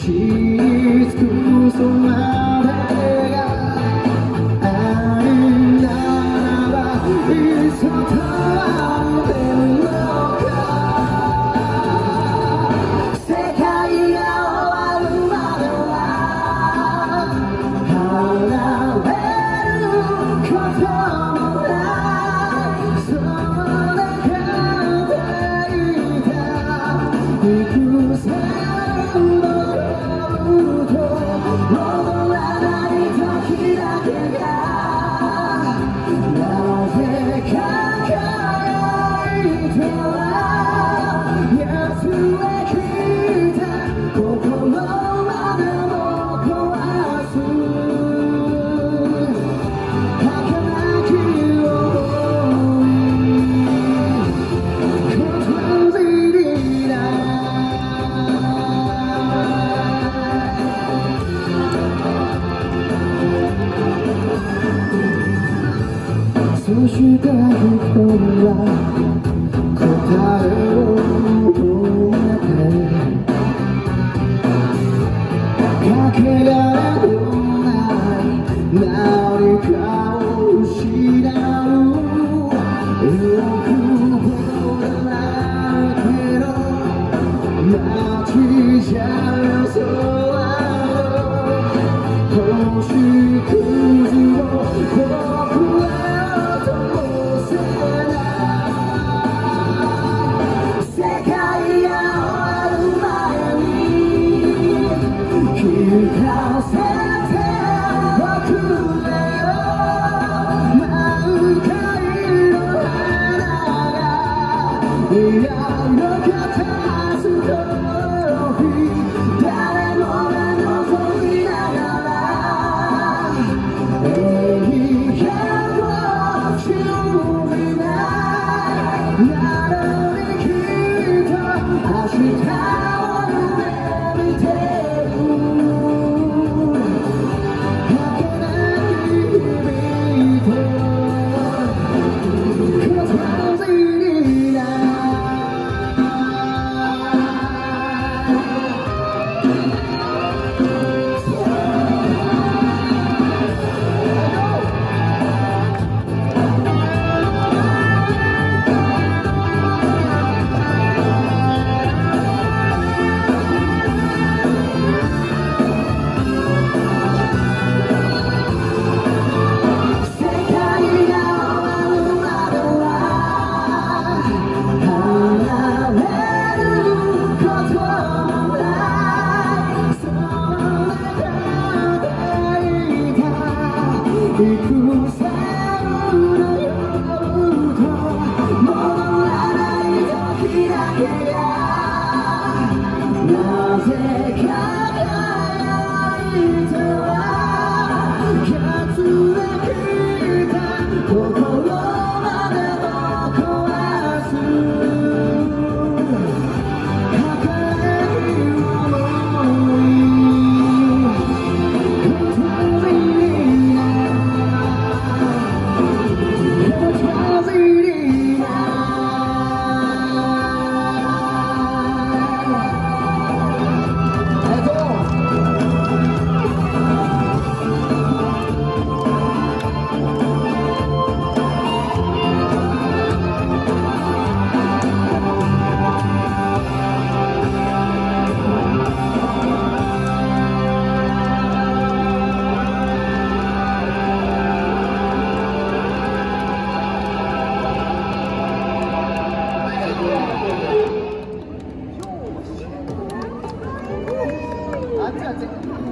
り尽くすまでがありならばいっそと会えるのか。世界が終わるまでは離れることもないその中でいた幾千の夜と戻らない時だけがなぜか輝いては安れきた心までも壊す儚き想い言葉にそして人は答えを求めてかけがえのない何かを失うよく戻らないけど街じゃ空の星屑を僕は聞かせておくれよ満開の花がいやよかたすと誰もが望みながら永遠を信じないなのにきっと明日を夢見て幾千の夜と戻らない時だけがなぜか輝いては削れきった心までも壊す儚き想い言葉にあっちあっち。